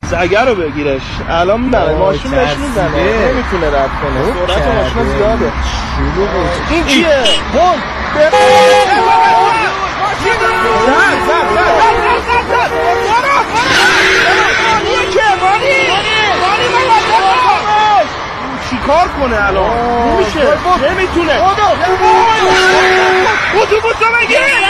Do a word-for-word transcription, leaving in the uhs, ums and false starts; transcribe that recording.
سگه رو بگیرش الان میدنه ماشین بهش میزنه نمیتونه رد کنه سرعت ماشین زیاده این کیه؟ هون چی کار کنه الان؟ نمیشه نمیتونه اتوبوس رو بگیر